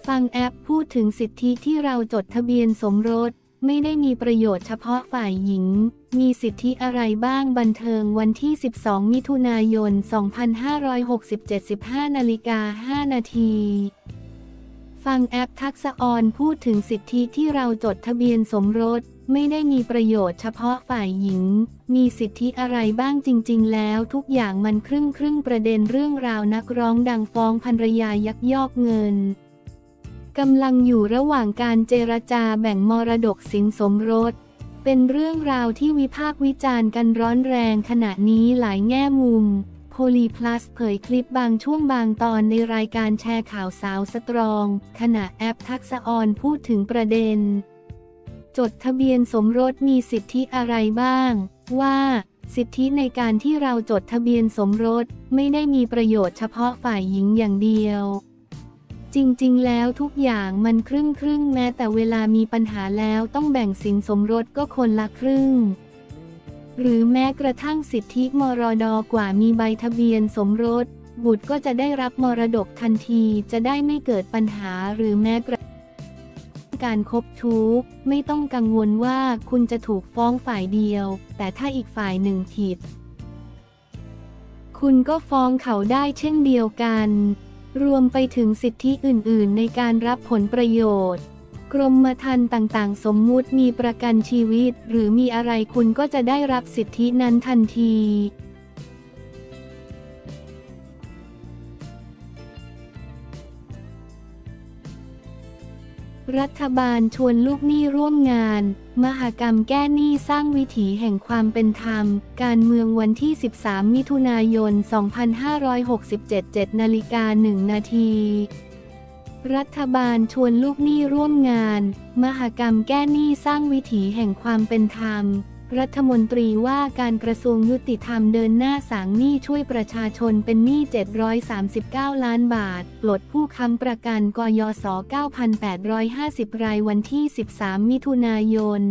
ฟังแอปพูดถึงสิทธิที่เราจดทะเบียนสมรสไม่ได้มีประโยชน์เฉพาะฝ่ายหญิงมีสิทธิอะไรบ้างบันเทิงวันที่12มิถุนายน2567 15:05 นาทีฟังแอปทักษะออนพูดถึงสิทธิที่เราจดทะเบียนสมรสไม่ได้มีประโยชน์เฉพาะฝ่ายหญิงมีสิทธิอะไรบ้างจริงๆแล้วทุกอย่างมันครึ่งประเด็นเรื่องราวนักร้องดังฟ้องภรรยายักยอกเงินกำลังอยู่ระหว่างการเจรจาแบ่งมรดกสินสมรสเป็นเรื่องราวที่วิพากษ์วิจารณ์กันร้อนแรงขณะนี้หลายแง่มุมโพลีพลัสเผยคลิปบางช่วงบางตอนในรายการแชร์ข่าวสาวสตรองขณะแอปทักษะออนพูดถึงประเด็นจดทะเบียนสมรสมีสิทธิอะไรบ้างว่าสิทธิในการที่เราจดทะเบียนสมรสไม่ได้มีประโยชน์เฉพาะฝ่ายหญิงอย่างเดียวจริงๆแล้วทุกอย่างมันครึ่งแม้แต่เวลามีปัญหาแล้วต้องแบ่งสินสมรสก็คนละครึ่งหรือแม้กระทั่งสิทธิมรดกว่ามีใบทะเบียนสมรสบุตรก็จะได้รับมรดกทันทีจะได้ไม่เกิดปัญหาหรือแม้กระทั่งการคบชู้ไม่ต้องกังวลว่าคุณจะถูกฟ้องฝ่ายเดียวแต่ถ้าอีกฝ่ายหนึ่งผิดคุณก็ฟ้องเขาได้เช่นเดียวกันรวมไปถึงสิทธิอื่นๆในการรับผลประโยชน์กรมธรรม์ต่างๆสมมุติมีประกันชีวิตหรือมีอะไรคุณก็จะได้รับสิทธินั้นทันทีรัฐบาลชวนลูกหนี้ร่วมงานมหกรรมแก้หนี้สร้างวิถีแห่งความเป็นธรรมการเมืองวันที่13มิถุนายน2567 7:01 นาทีรัฐบาลชวนลูกหนี้ร่วมงานมหกรรมแก้หนี้สร้างวิถีแห่งความเป็นธรรมรัฐมนตรีว่าการกระทรวงยุติธรรมเดินหน้าสางหนี้ช่วยประชาชนเป็นหนี้739 ล้านบาทปลดผู้ค้ำประกันกยศ 9,850 รายวันที่13มิถุนายน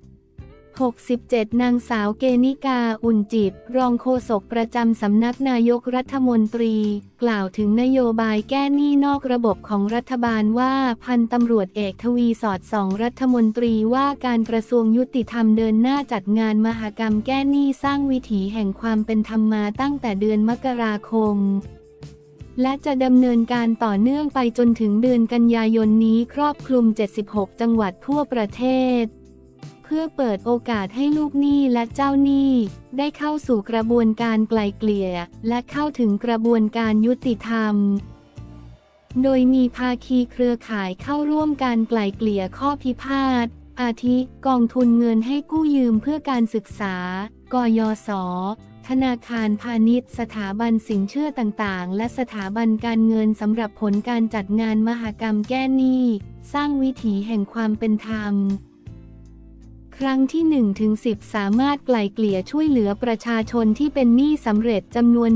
67นางสาวเกณิกาอุ่นจิตรองโฆษกประจำสำนักนายกรัฐมนตรีกล่าวถึงนโยบายแก้หนี้นอกระบบของรัฐบาลว่าพันตำรวจเอกทวีสอดส่องรัฐมนตรีว่าการกระทรวงยุติธรรมเดินหน้าจัดงานมหกรรมแก้หนี้สร้างวิถีแห่งความเป็นธรรมมาตั้งแต่เดือนมกราคมและจะดำเนินการต่อเนื่องไปจนถึงเดือนกันยายนนี้ครอบคลุม76จังหวัดทั่วประเทศเพื่อเปิดโอกาสให้ลูกหนี้และเจ้าหนี้ได้เข้าสู่กระบวนการไกล่เกลี่ยและเข้าถึงกระบวนการยุติธรรมโดยมีภาคีเครือข่ายเข้าร่วมการไกล่เกลี่ยข้อพิพาทอาทิกองทุนเงินให้กู้ยืมเพื่อการศึกษากยศ.ธนาคารพาณิชย์สถาบันสินเชื่อต่างๆและสถาบันการเงินสำหรับผลการจัดงานมหกรรมแก้หนี้สร้างวิถีแห่งความเป็นธรรมครั้งที่ 1-10 สามารถไกล่เกลี่ยช่วยเหลือประชาชนที่เป็นหนี้สำเร็จจำนวน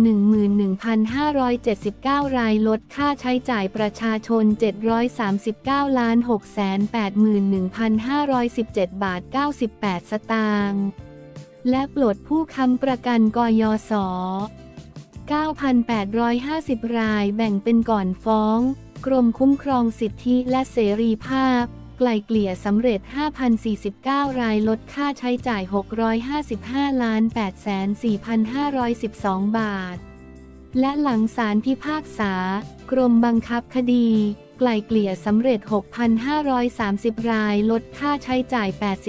11,579 รายลดค่าใช้จ่ายประชาชน 739,681,517 บาท 98 สตางค์และปลดผู้ค้ำประกันกยศ. 9,850 รายแบ่งเป็นก่อนฟ้องกรมคุ้มครองสิทธิและเสรีภาพไกล่เกลี่ยสำเร็จ 5,049 รายลดค่าใช้จ่าย 655,804,512 บาทและหลังศาลพิพากษากรมบังคับคดีไกล่เกลี่ยสำเร็จ 6,530 รายลดค่าใช้จ่าย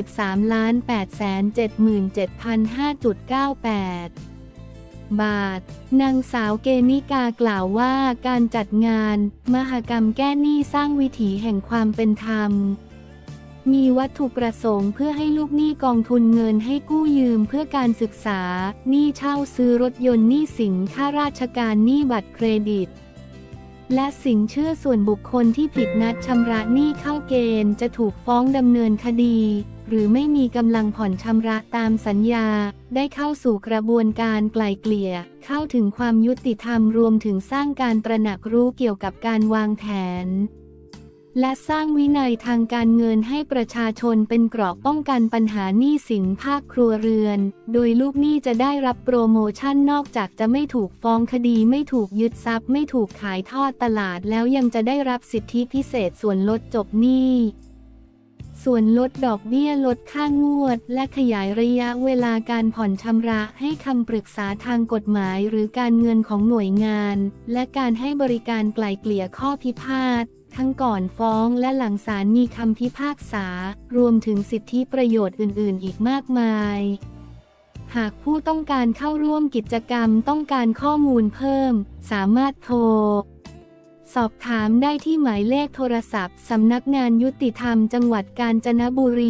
83,877,505.98 บาทนางสาวเกณิกากล่าวว่าการจัดงานมหกรรมแก้หนี้สร้างวิถีแห่งความเป็นธรรมมีวัตถุประสงค์เพื่อให้ลูกหนี้กองทุนเงินให้กู้ยืมเพื่อการศึกษาหนี้เช่าซื้อรถยนต์หนี้สินข้าราชการหนี้บัตรเครดิตและสินเชื่อส่วนบุคคลที่ผิดนัดชำระหนี้เข้าเกณฑ์จะถูกฟ้องดำเนินคดีหรือไม่มีกำลังผ่อนชำระตามสัญญาได้เข้าสู่กระบวนการไกล่เกลี่ยเข้าถึงความยุติธรรมรวมถึงสร้างการตระหนักรู้เกี่ยวกับการวางแผนและสร้างวินัยทางการเงินให้ประชาชนเป็นเกราะป้องกันปัญหาหนี้สินภาคครัวเรือนโดยลูกหนี้จะได้รับโปรโมชั่นนอกจากจะไม่ถูกฟ้องคดีไม่ถูกยึดทรัพย์ไม่ถูกขายทอดตลาดแล้วยังจะได้รับสิทธิพิเศษส่วนลดจบหนี้ส่วนลดดอกเบี้ยลดค่างวดและขยายระยะเวลาการผ่อนชำระให้คำปรึกษาทางกฎหมายหรือการเงินของหน่วยงานและการให้บริการไกล่เกลี่ยข้อพิพาททั้งก่อนฟ้องและหลังศาลมีคำพิพากษารวมถึงสิทธิประโยชน์อื่นๆอีกมากมายหากผู้ต้องการเข้าร่วมกิจกรรมต้องการข้อมูลเพิ่มสามารถโทรสอบถามได้ที่หมายเลขโทรศัพท์สำนักงานยุติธรรมจังหวัดกาญจนบุรี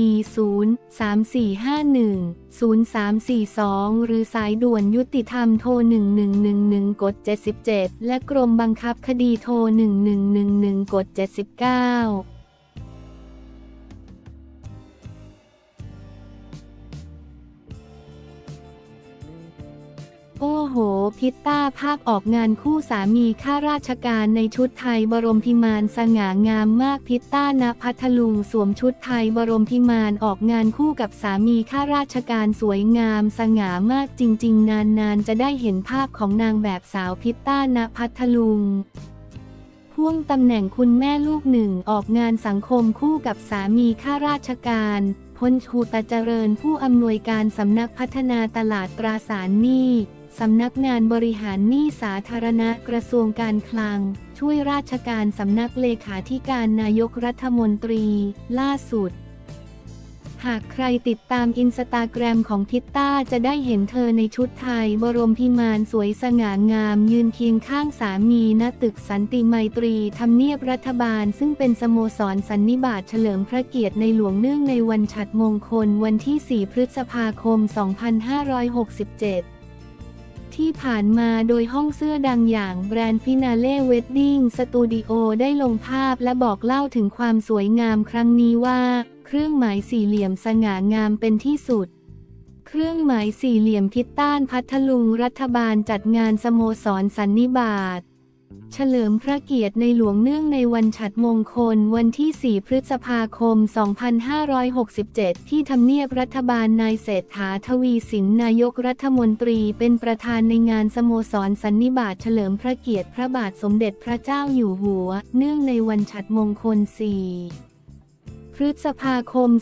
034510342 หรือสายด่วนยุติธรรมโทร 1111 กด 77 และกรมบังคับคดีโทร 1111 กด 79โอ้โหพิตต้าภาคออกงานคู่สามีข้าราชการในชุดไทยบรมพิมานสง่างามมากพิตต้าณพัทลุงสวมชุดไทยบรมพิมานออกงานคู่กับสามีข้าราชการสวยงามสง่ามากจริงๆนานๆจะได้เห็นภาพของนางแบบสาวพิตต้าณพัทลุงพ่วงตำแหน่งคุณแม่ลูกหนึ่งออกงานสังคมคู่กับสามีข้าราชการพลชูตเจริญผู้อำนวยการสำนักพัฒนาตลาดตราสารหนี้สำนักงานบริหารหนี้สาธารณะกระทรวงการคลังช่วยราชการสำนักเลขาธิการนายกรัฐมนตรีล่าสุดหากใครติดตามอินสตาแกรมของพิตต้าจะได้เห็นเธอในชุดไทยบรมพิมานสวยสง่างามยืนเคียงข้างสามีณตึกสันติไมตรีทำเนียบรัฐบาลซึ่งเป็นสโมสรสันนิบาตเฉลิมพระเกียรติในหลวงเนื่องในวันฉัตรมงคลวันที่ 4 พฤษภาคม 2567ที่ผ่านมาโดยห้องเสื้อดังอย่างแบรนด์ฟินาเล่เวดดิ้งสตูดิโอได้ลงภาพและบอกเล่าถึงความสวยงามครั้งนี้ว่าเครื่องหมายสี่เหลี่ยมสง่างามเป็นที่สุดเครื่องหมายสี่เหลี่ยมพิตต้าพัทลุงรัฐบาลจัดงานสโมสรสันนิบาตเฉลิมพระเกียรติในหลวงเนื่องในวันฉัตรมงคลวันที่ 4 พฤษภาคม 2567 ที่ทำเนียบรัฐบาลนายเศรษฐาทวีสินนายกรัฐมนตรีเป็นประธานในงานสโมสรสันนิบาตเฉลิมพระเกียรติพระบาทสมเด็จพระเจ้าอยู่หัวเนื่องในวันฉัตรมงคล 4 พฤษภาคม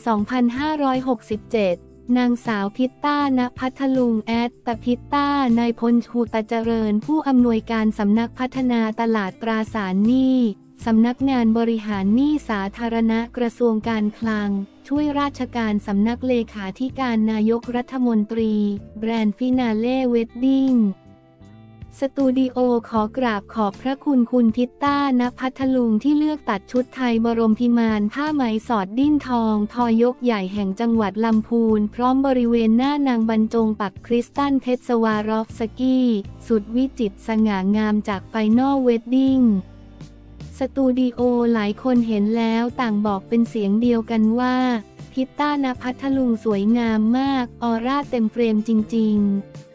2567นางสาวพิตต้าณพัทลุงตพิตต้านายพลชูตเจริญผู้อำนวยการสำนักพัฒนาตลาดตราสารหนี้สำนักงานบริหารหนี้สาธารณะกระทรวงการคลังช่วยราชการสำนักเลขาธิการนายกรัฐมนตรีแบรนด์ฟินาเล่เวดดิ้งสตูดิโอขอกราบขอบพระคุณคุณพิตต้าณพัทลุงที่เลือกตัดชุดไทยบรมพิมานผ้าไหมสอดดิ้นทองทอยกใหญ่แห่งจังหวัดลำพูนพร้อมบริเวณหน้านางบรรจงปักคริสตัลเพชรสวารอฟสกี้สุดวิจิตรสง่างามจากไฟนอลเวดดิ้งสตูดิโอหลายคนเห็นแล้วต่างบอกเป็นเสียงเดียวกันว่าพิตต้าณพัทลุงสวยงามมากออร่าเต็มเฟรมจริงๆ